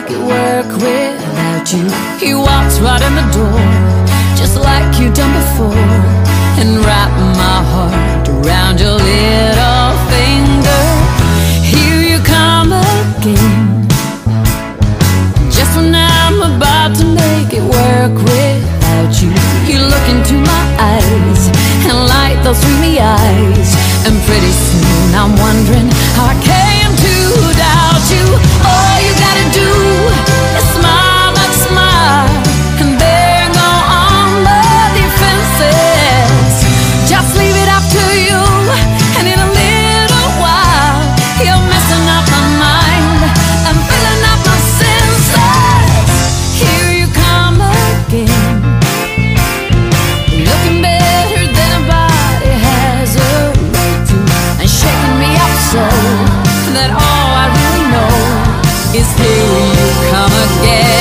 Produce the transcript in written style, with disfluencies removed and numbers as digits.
make it work without you. He walks right in the door, just like you done before, and wrap my heart around your little finger. Here you come again, just when I'm about to make it work without you. You look into my eyes and light those dreamy eyes, and pretty soon I'm wondering how I came to doubt you. All you gotta do is smile, like smile, and there go on the defenses. Just leave it up to you, and in a little while you're messing up my mind and filling up my senses. Here you come again, looking better than a body has a right to, and shaking me up so that all I really know is here you come again.